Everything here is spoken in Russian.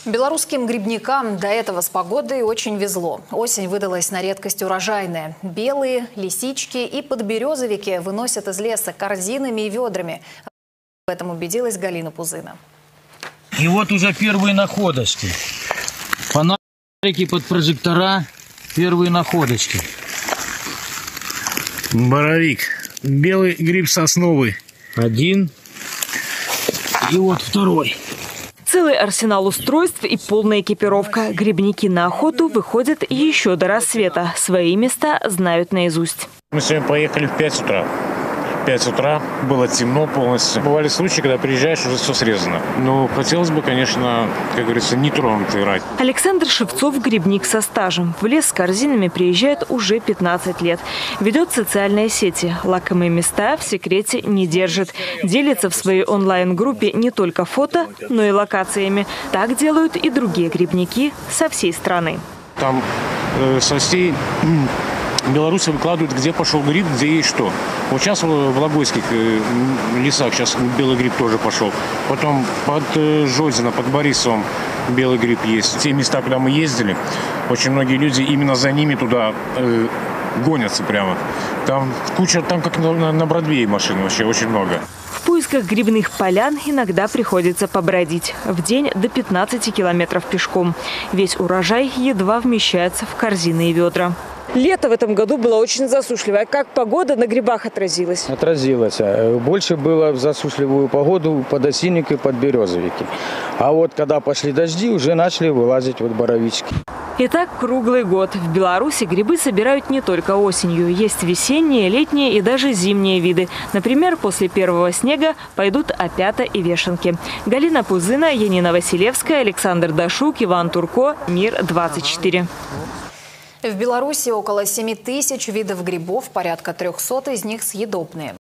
Белорусским грибникам до этого с погодой очень везло. Осень выдалась на редкость урожайная. Белые, лисички и подберезовики выносят из леса корзинами и ведрами. В этом убедилась Галина Пузына. И вот уже первые находочки. Фонарики под прожектора, первые находочки. Боровик. Белый гриб сосновый. Один. И вот второй. Целый арсенал устройств и полная экипировка. Грибники на охоту выходят еще до рассвета. Свои места знают наизусть. Мы сегодня поехали в 5 утра. В 5 утра было темно полностью. Бывали случаи, когда приезжаешь, уже все срезано. Но хотелось бы, конечно, как говорится, нетронутый рай. Александр Шевцов – грибник со стажем. В лес с корзинами приезжает уже 15 лет. Ведет социальные сети. Лакомые места в секрете не держит. Делится в своей онлайн-группе не только фото, но и локациями. Так делают и другие грибники со всей страны. Там со всей Беларуси выкладывают, где пошел гриб, где есть что. Вот сейчас в Логойских лесах сейчас белый гриб тоже пошел. Потом под Жодино, под Борисовым белый гриб есть. Те места, куда мы ездили, очень многие люди именно за ними туда гонятся прямо. Там куча, там как на Бродвее машин вообще очень много. В поисках грибных полян иногда приходится побродить. В день до 15 километров пешком. Весь урожай едва вмещается в корзины и ведра. Лето в этом году было очень засушливое. Как погода на грибах отразилась? Отразилась. Больше было в засушливую погоду подосинник и подберезовики. А вот когда пошли дожди, уже начали вылазить вот боровички. Итак, круглый год. В Беларуси грибы собирают не только осенью. Есть весенние, летние и даже зимние виды. Например, после первого снега пойдут опята и вешенки. Галина Пузына, Янина Василевская, Александр Дашук, Иван Турко. Мир 24. В Беларуси около 7 тысяч видов грибов, порядка 300 из них съедобные.